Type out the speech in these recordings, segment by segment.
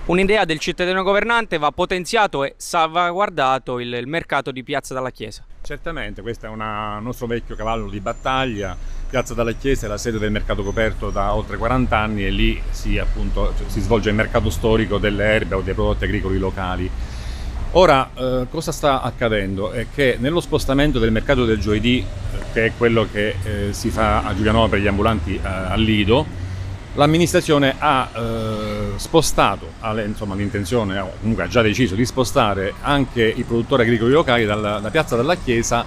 Un'idea del cittadino governante: va potenziato e salvaguardato il mercato di Piazza della Chiesa. Certamente, questo è un nostro vecchio cavallo di battaglia. Piazza della Chiesa è la sede del mercato coperto da oltre 40 anni e lì appunto, si svolge il mercato storico delle erbe o dei prodotti agricoli locali. Ora, cosa sta accadendo? È che nello spostamento del mercato del giovedì, che è quello che si fa a Giulianova per gli ambulanti al Lido, l'amministrazione ha spostato, l'intenzione, comunque ha già deciso di spostare anche i produttori agricoli locali da Piazza della Chiesa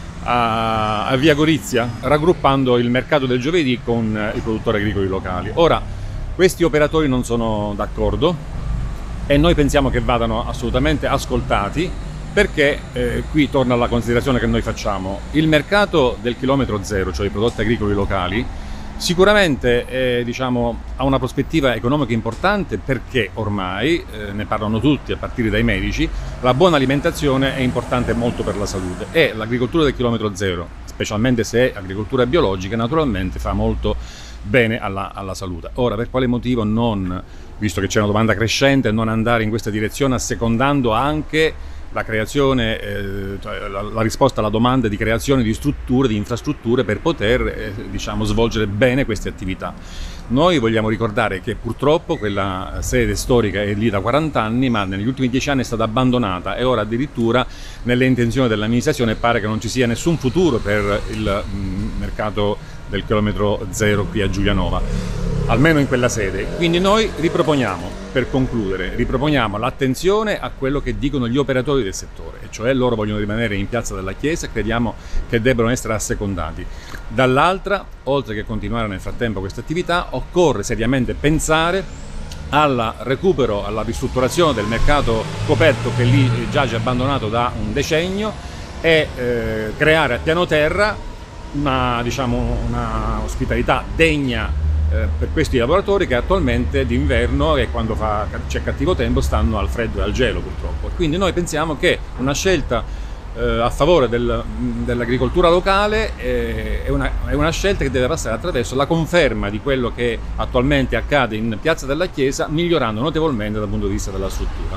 a Via Gorizia, raggruppando il mercato del giovedì con i produttori agricoli locali. Ora, questi operatori non sono d'accordo e noi pensiamo che vadano assolutamente ascoltati, perché qui torna alla considerazione che noi facciamo. Il mercato del chilometro zero, cioè i prodotti agricoli locali, sicuramente ha una prospettiva economica importante, perché ormai, ne parlano tutti a partire dai medici, la buona alimentazione è importante molto per la salute e l'agricoltura del chilometro zero, specialmente se è agricoltura biologica, naturalmente fa molto bene alla salute. Ora, per quale motivo non, visto che c'è una domanda crescente, non andare in questa direzione, assecondando anche la creazione, cioè la risposta alla domanda di creazione di strutture, di infrastrutture per poter svolgere bene queste attività. Noi vogliamo ricordare che purtroppo quella sede storica è lì da 40 anni, ma negli ultimi 10 anni è stata abbandonata e ora addirittura nelle intenzioni dell'amministrazione pare che non ci sia nessun futuro per il mercato del chilometro zero qui a Giulianova, almeno in quella sede. Quindi noi per concludere, riproponiamo l'attenzione a quello che dicono gli operatori del settore, e cioè loro vogliono rimanere in Piazza della Chiesa e crediamo che debbano essere assecondati. Dall'altra, oltre che continuare nel frattempo questa attività, occorre seriamente pensare al recupero, alla ristrutturazione del mercato coperto che lì giace abbandonato da un decennio e creare a piano terra una ospitalità degna per questi lavoratori che attualmente d'inverno e quando c'è cattivo tempo stanno al freddo e al gelo, purtroppo. Quindi noi pensiamo che una scelta a favore dell'agricoltura locale è una scelta che deve passare attraverso la conferma di quello che attualmente accade in Piazza della Chiesa, migliorando notevolmente dal punto di vista della struttura.